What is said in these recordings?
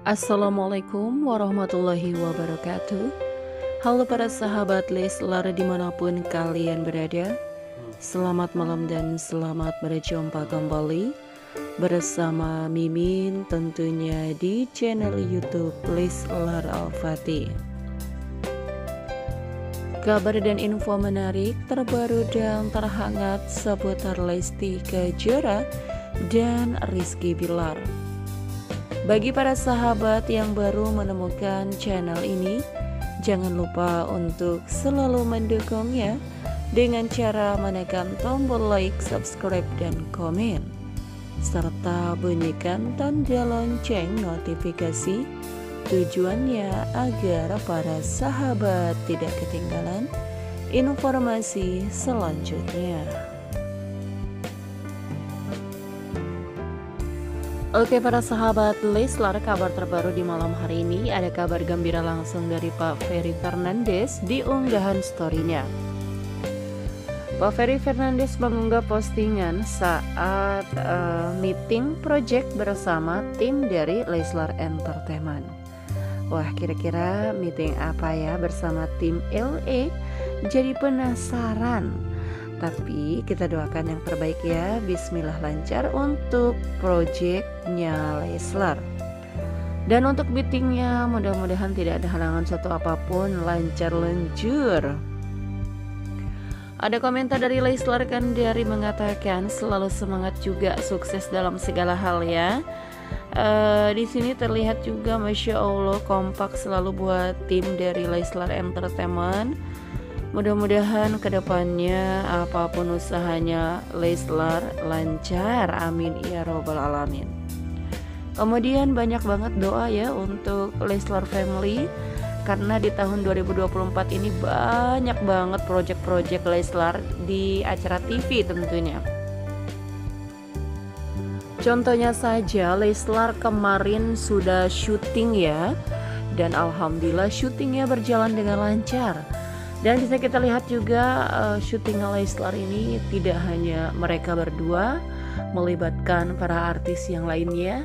Assalamualaikum warahmatullahi wabarakatuh. Halo para sahabat Leslar dimanapun kalian berada. Selamat malam dan selamat berjumpa kembali bersama Mimin tentunya di channel YouTube Leslar Al-Fatih. Kabar dan info menarik terbaru dan terhangat seputar Lesti Kejora dan Rizky Bilar. Bagi para sahabat yang baru menemukan channel ini, jangan lupa untuk selalu mendukungnya dengan cara menekan tombol like, subscribe, dan komen, serta bunyikan tanda lonceng notifikasi. Tujuannya agar para sahabat tidak ketinggalan informasi selanjutnya. Oke para sahabat Leslar, kabar terbaru di malam hari ini ada kabar gembira langsung dari Pak Ferry Fernandes di unggahan story-nya. Pak Ferry Fernandes mengunggah postingan saat meeting project bersama tim dari Leslar Entertainment. Wah, kira-kira meeting apa ya bersama tim LE? Jadi penasaran. Tapi kita doakan yang terbaik ya. Bismillah lancar untuk projectnya Leslar. Dan untuk meetingnya mudah-mudahan tidak ada halangan suatu apapun, lancar lenjur. Ada komentar dari Leslar Kendari mengatakan selalu semangat juga, sukses dalam segala hal ya. Di sini terlihat juga Masya Allah kompak selalu buat tim dari Leslar Entertainment. Mudah-mudahan kedepannya apapun usahanya Leslar lancar, amin ya robbal alamin. Kemudian banyak banget doa ya untuk Leslar Family, karena di tahun 2024 ini banyak banget project-project Leslar di acara TV tentunya. Contohnya saja Leslar kemarin sudah syuting ya, dan alhamdulillah syutingnya berjalan dengan lancar. Dan bisa kita lihat juga syuting Leslar ini tidak hanya mereka berdua, melibatkan para artis yang lainnya.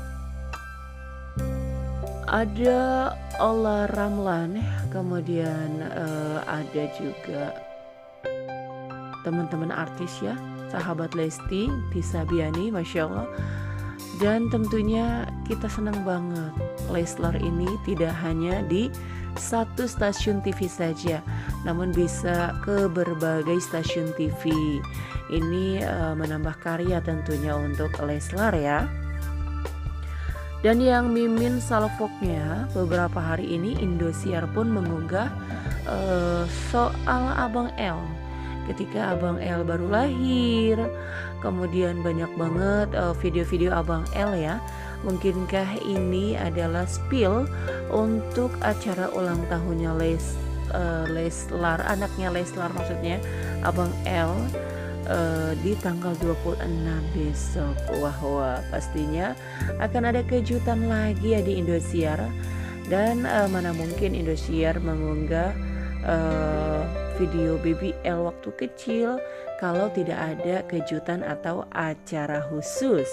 Ada Ola Ramlan, kemudian ada juga teman-teman artis ya, sahabat Lesti, Tisabiani, Masya Allah. Dan tentunya kita senang banget Leslar ini tidak hanya di satu stasiun TV saja, namun bisa ke berbagai stasiun TV. Ini menambah karya tentunya untuk Leslar ya. Dan yang mimin salvoknya beberapa hari ini Indosiar pun mengunggah soal Abang L. Ketika Abang L baru lahir, kemudian banyak banget video-video Abang L ya. Mungkinkah ini adalah spill untuk acara ulang tahunnya Leslar, anaknya Leslar maksudnya, Abang L, di tanggal 26 besok. Wah, pastinya akan ada kejutan lagi ya di Indosiar. Dan mana mungkin Indosiar mengunggah video baby L waktu kecil kalau tidak ada kejutan atau acara khusus.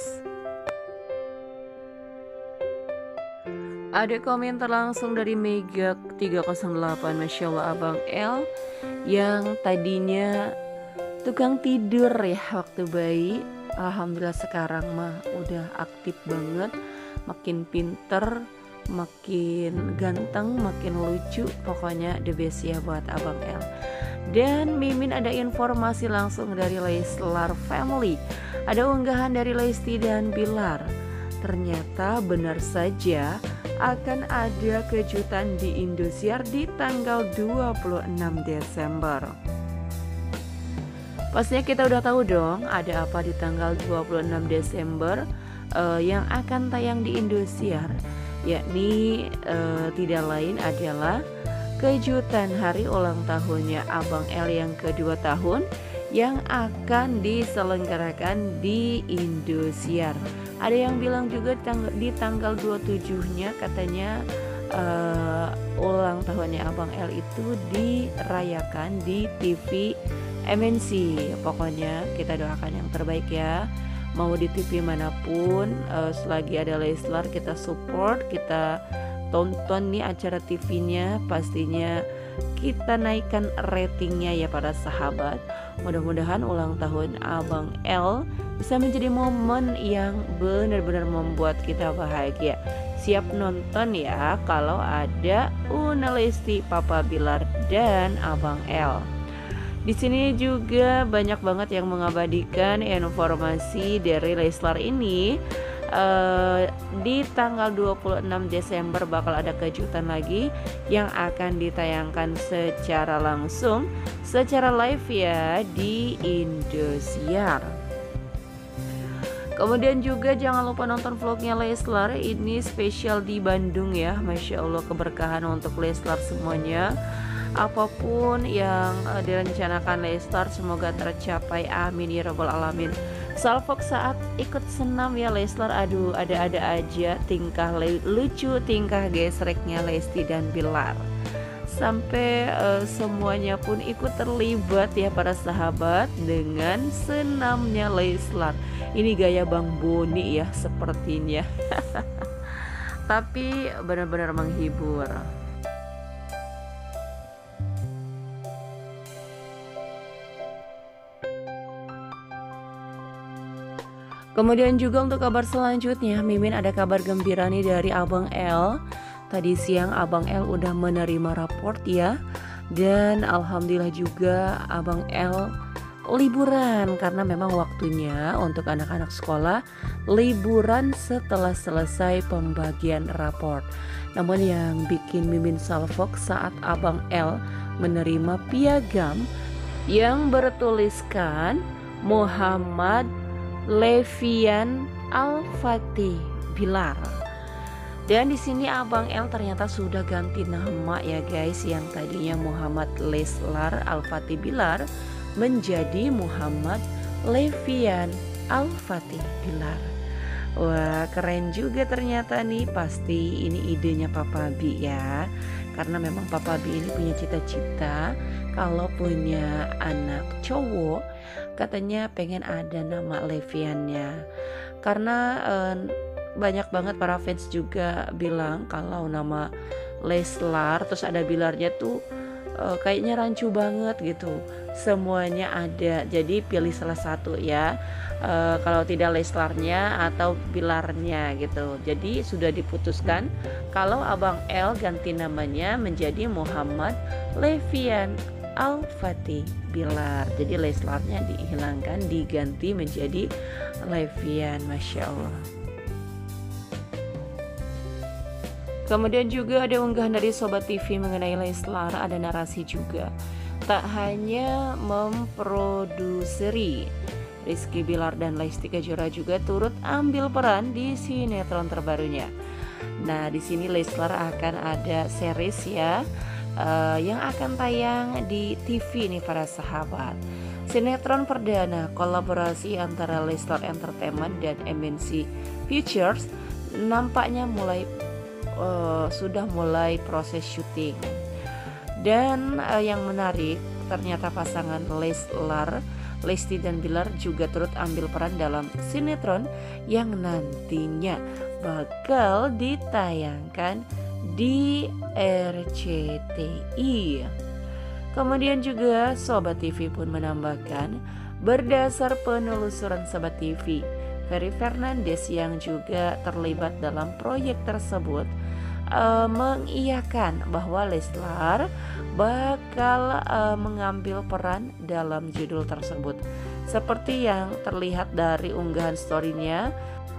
Ada komentar langsung dari Mega 308, Masya Allah Abang L yang tadinya tukang tidur ya waktu bayi, alhamdulillah sekarang mah udah aktif banget, makin pinter, makin ganteng, makin lucu, pokoknya the best ya buat Abang L. Dan mimin ada informasi langsung dari Leslar Family, ada unggahan dari Lesti dan Bilar. Ternyata benar saja akan ada kejutan di Indosiar di tanggal 26 Desember. Pastinya kita udah tahu dong ada apa di tanggal 26 Desember yang akan tayang di Indosiar, yakni tidak lain adalah kejutan hari ulang tahunnya Abang L yang kedua tahun yang akan diselenggarakan di Indosiar. Ada yang bilang juga di tanggal 27-nya katanya ulang tahunnya Abang L itu dirayakan di TV MNC. Pokoknya kita doakan yang terbaik ya mau di TV manapun, selagi ada Leslar kita support, kita tonton nih acara TV-nya, pastinya kita naikkan ratingnya ya para sahabat. Mudah-mudahan ulang tahun Abang L bisa menjadi momen yang benar-benar membuat kita bahagia. Siap nonton ya kalau ada Una Lesti, Papa Bilar, dan Abang L. Di sini juga banyak banget yang mengabadikan informasi dari Leslar ini. Di tanggal 26 Desember bakal ada kejutan lagi yang akan ditayangkan secara langsung, secara live ya di Indosiar. Kemudian juga jangan lupa nonton vlognya Leslar, ini spesial di Bandung ya. Masya Allah, keberkahan untuk Leslar semuanya. Apapun yang direncanakan Leslar semoga tercapai, amin ya rabbal alamin. Salfok saat ikut senam ya Leslar, aduh ada-ada aja tingkah lucu, tingkah gesreknya Lesti dan Bilar. Sampai semuanya pun ikut terlibat ya para sahabat dengan senamnya Leslar. Ini gaya Bang Boni ya sepertinya. Tapi benar-benar menghibur. Kemudian juga untuk kabar selanjutnya, Mimin ada kabar gembira nih dari Abang L. Tadi siang Abang L udah menerima raport ya. Dan alhamdulillah juga Abang L liburan karena memang waktunya untuk anak-anak sekolah liburan setelah selesai pembagian raport. Namun yang bikin Mimin salfok saat Abang L menerima piagam yang bertuliskan Muhammad Levian Al-Fatih Bilar. Dan di sini Abang L ternyata sudah ganti nama ya guys, yang tadinya Muhammad Leslar Al-Fatih Bilar menjadi Muhammad Levian Al-Fatih Bilar. Wah, keren juga ternyata nih. Pasti ini idenya Papa Bi ya. Karena memang Papa Bi ini punya cita-cita kalau punya anak cowok, katanya pengen ada nama Leviannya. Karena banyak banget para fans juga bilang kalau nama Leslar terus ada Bilarnya tuh kayaknya rancu banget gitu. Semuanya ada, jadi pilih salah satu ya. Kalau tidak Leslarnya atau Bilarnya gitu. Jadi sudah diputuskan kalau Abang L ganti namanya menjadi Muhammad Levian Al-Fatih Bilar. Jadi Leslarnya dihilangkan, diganti menjadi Levian. Masya Allah. Kemudian juga ada unggahan dari Sobat TV mengenai Leslar, ada narasi juga. Tak hanya memproduseri, Rizky Bilar dan Lesti Kejora juga turut ambil peran di sinetron terbarunya. Nah, di sini Leslar akan ada series ya, yang akan tayang di TV nih para sahabat. Sinetron perdana kolaborasi antara Leslar Entertainment dan MNC Pictures nampaknya sudah mulai proses syuting. Dan yang menarik, ternyata pasangan Leslar, Lesti dan Bilar juga turut ambil peran dalam sinetron yang nantinya bakal ditayangkan di RCTI. Kemudian juga Sobat TV pun menambahkan, berdasar penelusuran Sobat TV, Ferry Fernandes yang juga terlibat dalam proyek tersebut mengiyakan bahwa Leslar bakal mengambil peran dalam judul tersebut. Seperti yang terlihat dari unggahan story-nya,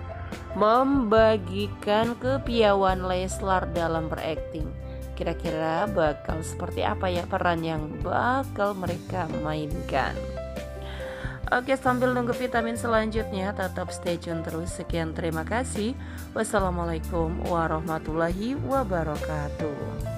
membagikan kepiawaian Leslar dalam berakting. Kira-kira bakal seperti apa ya peran yang bakal mereka mainkan. Oke, sambil nunggu vitamin selanjutnya, tetap stay tune terus. Sekian, terima kasih. Wassalamualaikum warahmatullahi wabarakatuh.